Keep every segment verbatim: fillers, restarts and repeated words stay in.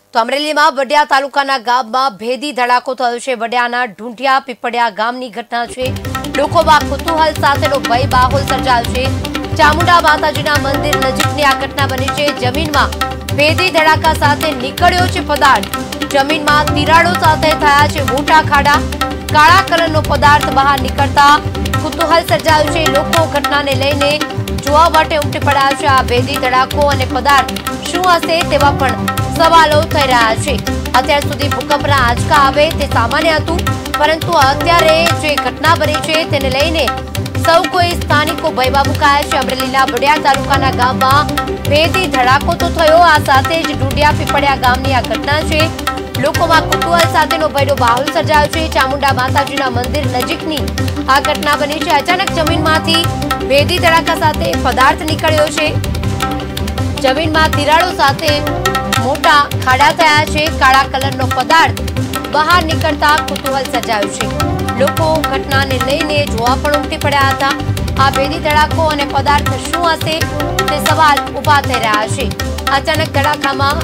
તો અમરેલીમાં વડિયા તાલુકાના ગામમાં ભેદી ધડાકો થયો છે। વડિયાના ઢૂંઢિયા પીપળિયા ગામની ઘટના છે। લોકોમાં કુતૂહલ સાથેનો ભય માહોલ સર્જાયો છે। ચામુંડા માતાજીના મંદિર નજીકની આ ઘટના બની છે। જમીનમાં ભેદી ધડાકા સાથે નીકળ્યો છે પદાર્થ। જમીનમાં તિરાડો સાથે થયા છે મોટા ખાડા। કાળા કલરનો પદાર્થ બહાર નીકળતા કુતૂહલ સર્જાયું છે। લોકો ઘટનાને લઈને જોવા માટે ઉમટી પડ્યા છે। આ ભેદી ધડાકો અને પદાર્થ શું હશે તેવા પણ સવાલો થઈ રહ્યા છે। અત્યાર સુધી ભૂકંપના આંચકા આવે તે સામાન્ય હતું, પરંતુ અત્યારે જે ઘટના બની છે તેને લઈને સૌ કોઈ સ્થાનિકો ભયમાં મુકાયા છે। અમરેલીના વડિયા તાલુકાના ગામમાં ભેદી ધડાકો તો થયો, આ સાથે જ ઢૂંઢિયા પીપળિયા ગામની આ ઘટના છે। લોકોમાં કુતૂહલ સાથેનો ભયનો માહોલ સર્જાયો છે। ચામુંડા માતાજીના મંદિર નજીકની આ ઘટના બની છે। અચાનક જમીનમાંથી ભેદી ધડાકા સાથે પદાર્થ નીકળ્યો છે। જમીનમાં તિરાડો સાથે મોટા ખાડા થયા છે। કાળા કલરનો પદાર્થ બહાર નીકળતા કુતૂહલ સર્જાયું છે। લોકો ઘટનાને લઈને જોવા પણ ઉમટી પડ્યા હતા। આ ભેદી ધડાકો અને પદાર્થ શું હશે તે સવાલ ઉભા થઈ રહ્યા છે। અચાનક ધડાકામાં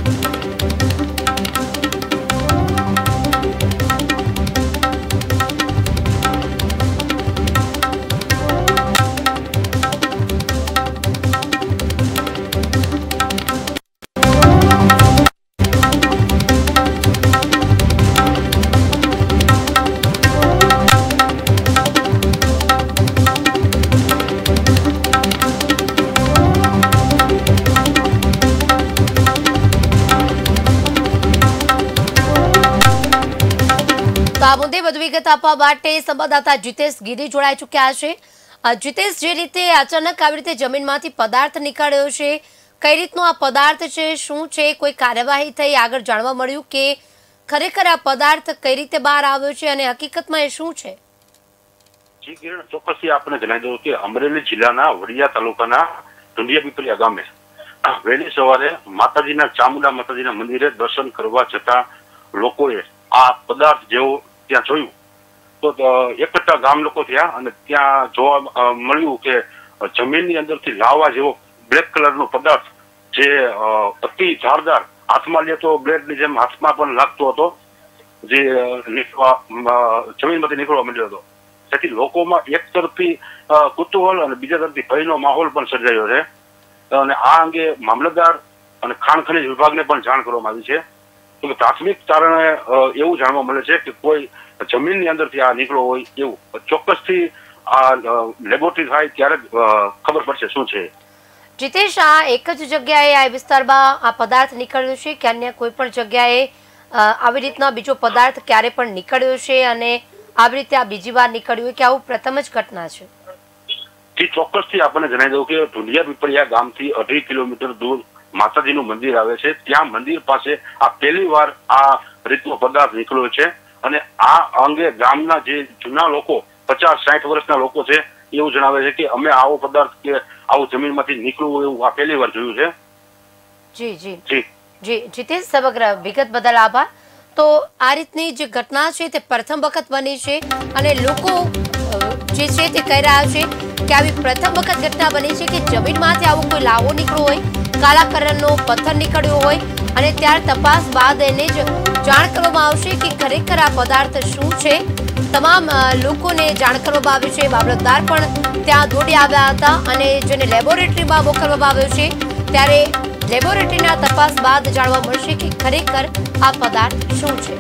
આ મુદ્દે વધુ વિગત આપવા માટે સંવાદદાતા જીતેશ ગીરી જોડાઈ ચૂક્યા છે। જીતેશ, જે રીતે અચાનક આવી રીતે જમીનમાંથી પદાર્થ નીકળ્યો છે, કઈ રીતનો આ પદાર્થ છે, શું છે, કોઈ કાર્યવાહી થઈ, આગળ જાણવા મળ્યું કે ખરેખર આ પદાર્થ કઈ રીતે બહાર આવ્યો છે અને હકીકતમાં એ શું છે? જી કિરણ, ચોક્કસથી આપણે જણાવી દઉં કે અમરેલી જિલ્લાના વડિયા તાલુકાના ઢૂંઢિયા પીપળિયા ગામે વહેલી સવારે માતાજીના ચામુંડા માતાજીના મંદિરે દર્શન કરવા જતા લોકોએ આ પદાર્થ જેવો ત્યાં જોયું તો એકઠા ગામ લોકો થયા અને ત્યાં જોવા મળ્યું કે જમીનની અંદરથી લાવા જેવો બ્લેક કલરનો પદાર્થ જે અતિ ધારદાર, હાથમાં લે તો બ્લેડની જેમ હાથમાં પણ લાગતો હતો, જે નીકળવા જમીનમાંથી નીકળવા માંડ્યો હતો। તેથી લોકોમાં એક તરફથી કુતૂહલ અને બીજા તરફથી ભયનો માહોલ પણ સર્જાયો છે અને આ અંગે મામલતદાર અને ખાણ ખનીજ વિભાગને પણ જાણ કરવામાં આવી છે। તો પ્રાથમિક તારણે એવું જાણવા મળે છે કે કોઈ જમીનની અંદરથી આ નીકળ્યો હોય એવું। ચોક્કસથી આ લેબોરેટરી થાય ત્યારે ખબર પડશે શું છે। જીતેશ, આ એક જ જગ્યાએ આ વિસ્તારમાં આ પદાર્થ નીકળ્યો છે કે અન્ય કોઈ પણ જગ્યાએ આવી રીતના બીજો પદાર્થ ક્યારે પણ નીકળ્યો છે અને આવી રીતે આ બીજી વાર નીકળ્યું કે આવું પ્રથમ જ ઘટના છે? જી, ચોક્કસથી આપણને જણાવી દઉં કે ઢૂંઢિયા પીપળિયા ગામથી અઢી કિલોમીટર દૂર માતાજીનું મંદિર આવે છે। ત્યાં મંદિર પાસે આ પહેલી વાર આ રીતનો પદાર્થ નીકળ્યો છે અને આ અંગે ગામના જે જૂના લોકો, પચાસ સાઠ વર્ષના લોકો છે, એવું જણાવે છે કે અમે આવો પદાર્થ કે આવું જમીનમાંથી નીકળવું એવું આ પહેલી વાર જોયું છે। જી જી જી જી જીતેશ, સમગ્ર વિગત બદલ આભાર। તો આ રીતની જે ઘટના છે તે પ્રથમ વખત બની છે અને લોકો જે છે તે કહી રહ્યા છે કે આવી પ્રથમ વખત ઘટના બની છે કે જમીનમાંથી આવો કોઈ લાવો નીકળ્યો હોય, કાળા કલરનો પથ્થર નીકળ્યો હોય અને ત્યાર તપાસ બાદ એને જ જાણ કરવામાં આવશે કે ખરેખર આ પદાર્થ શું છે। તમામ લોકોને જાણ કરવામાં આવી છે। મામલતદાર પણ ત્યાં દોડી આવ્યા હતા અને જેને લેબોરેટરીમાં મોકલવામાં આવ્યો છે, ત્યારે લેબોરેટરીના તપાસ બાદ જાણવા મળશે કે ખરેખર આ પદાર્થ શું છે।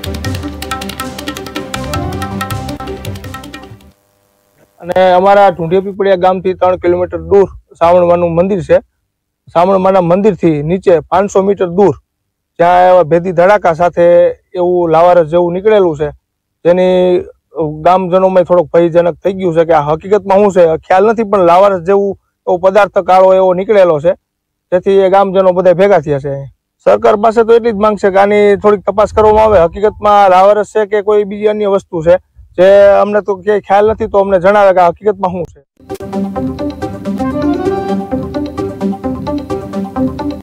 અને અમારા ઢૂંઢિયા પીપળિયા ગામથી ત્રણ કિલોમીટર દૂર સાવણમાનું મંદિર છે। સાવણમાના મંદિરથી નીચે પાંચસો મીટર દૂર જ્યાં એવા ભેદી ધડાકા સાથે એવું લાવારસ જેવું નીકળેલું છે, જેની ગામજનોમાં થોડોક ભયજનક થઈ ગયું છે કે આ હકીકતમાં શું છે ખ્યાલ નથી, પણ લાવારસ જેવું એવો પદાર્થ કાળો એવો નીકળેલો છે, જેથી એ ગામજનો બધા ભેગા થયા છે। સરકાર પાસે તો એટલી જ માંગ છે કે આની થોડીક તપાસ કરવામાં આવે, હકીકતમાં લાવારસ છે કે કોઈ બીજી અન્ય વસ્તુ છે, જે અમને તો ક્યાંય ખ્યાલ નથી, તો અમને જણાવે કે હકીકતમાં શું છે।